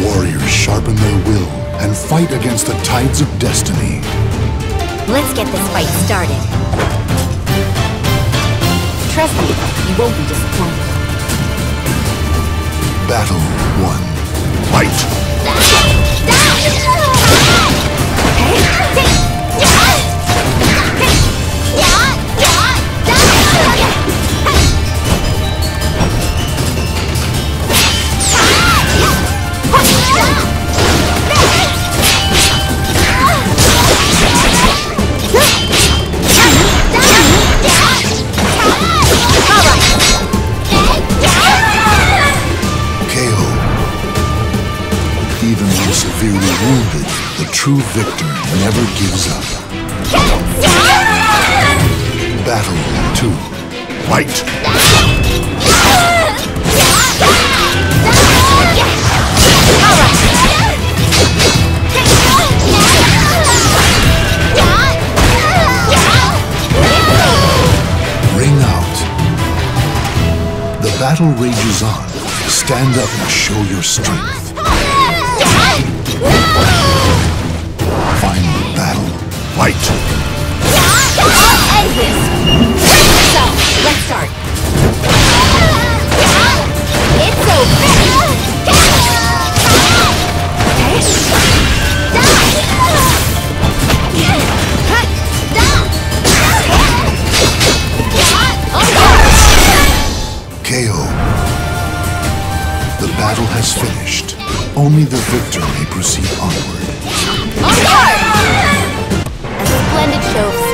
warriors sharpen their will and fight against the tides of destiny. Let's get this fight started. Trust me, you won't be disappointed. Battle 1. Fight! Even when severely wounded, the true victor never gives up. Battle 2. Fight! Ring out. The battle rages on. Stand up and show your strength. Final battle. Fight! I'll end this! So, let's start. It's over! KO. The battle has finished. Only the victor may proceed onward. A splendid show of